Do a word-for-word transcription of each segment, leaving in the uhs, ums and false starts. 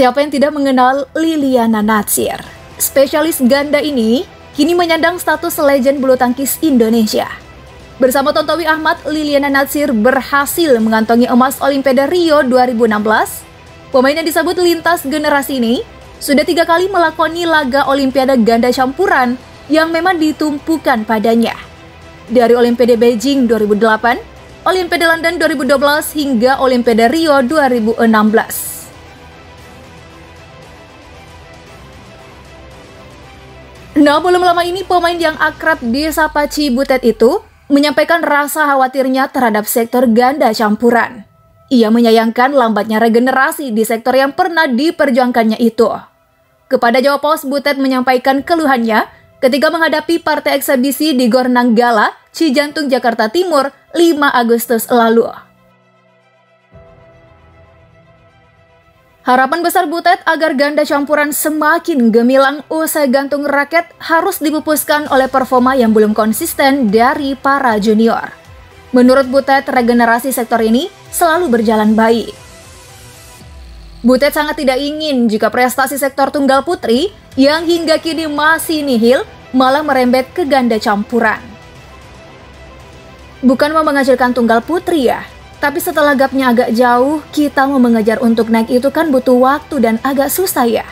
Siapa yang tidak mengenal Liliana Natsir? Spesialis ganda ini kini menyandang status legend bulu tangkis Indonesia. Bersama Tontowi Ahmad, Liliana Natsir berhasil mengantongi emas Olimpiade Rio dua ribu enam belas. Pemain yang disebut lintas generasi ini sudah tiga kali melakoni laga Olimpiade ganda campuran yang memang ditumpukan padanya. Dari Olimpiade Beijing dua ribu delapan, Olimpiade London dua ribu dua belas hingga Olimpiade Rio dua ribu enam belas. Nah, belum lama ini pemain yang akrab disapa Cibutet itu menyampaikan rasa khawatirnya terhadap sektor ganda campuran. Ia menyayangkan lambatnya regenerasi di sektor yang pernah diperjuangkannya itu. Kepada Jawa Post, Butet menyampaikan keluhannya ketika menghadapi partai eksebisi di Gor Nanggala, Cijantung, Jakarta Timur, lima Agustus lalu. Harapan besar Butet agar ganda campuran semakin gemilang usai gantung raket harus dipupuskan oleh performa yang belum konsisten dari para junior. Menurut Butet, regenerasi sektor ini selalu berjalan baik. Butet sangat tidak ingin jika prestasi sektor tunggal putri yang hingga kini masih nihil malah merembet ke ganda campuran. Bukan mau menghasilkan tunggal putri ya, tapi setelah gapnya agak jauh, kita mau mengejar untuk naik itu kan butuh waktu dan agak susah ya.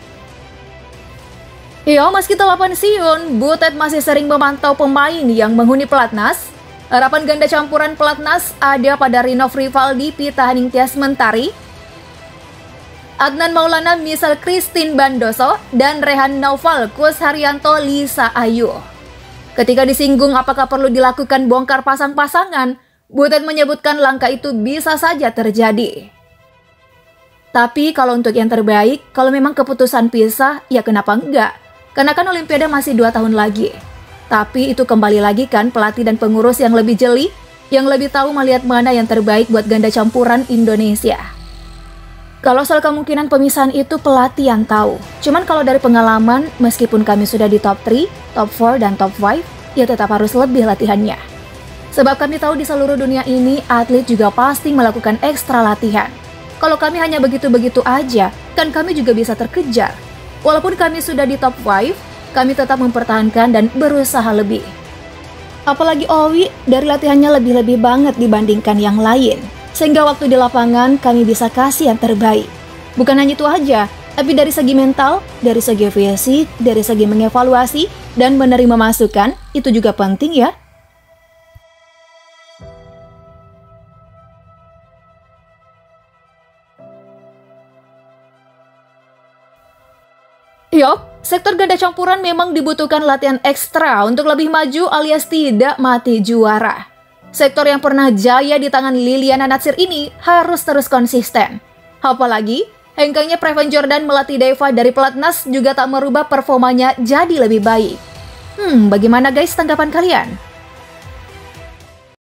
Ya, meski telah pensiun, Butet masih sering memantau pemain yang menghuni pelatnas. Harapan ganda campuran pelatnas ada pada Rinov Rivaldi, Pita Haningtyas Mentari, Adnan Maulana, Misal Christine Bandoso, dan Rehan Naufal, Kus Haryanto, Lisa Ayu. Ketika disinggung apakah perlu dilakukan bongkar pasang-pasangan, Butet menyebutkan langkah itu bisa saja terjadi. Tapi kalau untuk yang terbaik, kalau memang keputusan pisah, ya kenapa enggak? Karena kan Olimpiade masih dua tahun lagi. Tapi itu kembali lagi kan pelatih dan pengurus yang lebih jeli, yang lebih tahu melihat mana yang terbaik buat ganda campuran Indonesia. Kalau soal kemungkinan pemisahan itu pelatih yang tahu. Cuman kalau dari pengalaman, meskipun kami sudah di top tiga, top empat, dan top lima, ya tetap harus lebih latihannya. Sebab kami tahu di seluruh dunia ini, atlet juga pasti melakukan ekstra latihan. Kalau kami hanya begitu-begitu aja, kan kami juga bisa terkejar. Walaupun kami sudah di top lima, kami tetap mempertahankan dan berusaha lebih. Apalagi Owi, dari latihannya lebih-lebih banget dibandingkan yang lain. Sehingga waktu di lapangan, kami bisa kasih yang terbaik. Bukan hanya itu aja, tapi dari segi mental, dari segi fisik, dari segi mengevaluasi, dan menerima masukan, itu juga penting ya. Yup, sektor ganda campuran memang dibutuhkan latihan ekstra untuk lebih maju alias tidak mati juara. Sektor yang pernah jaya di tangan Liliana Natsir ini harus terus konsisten. Apalagi, hengkangnya Preven Jordan melatih Deva dari pelatnas juga tak merubah performanya jadi lebih baik. Hmm, bagaimana guys tanggapan kalian?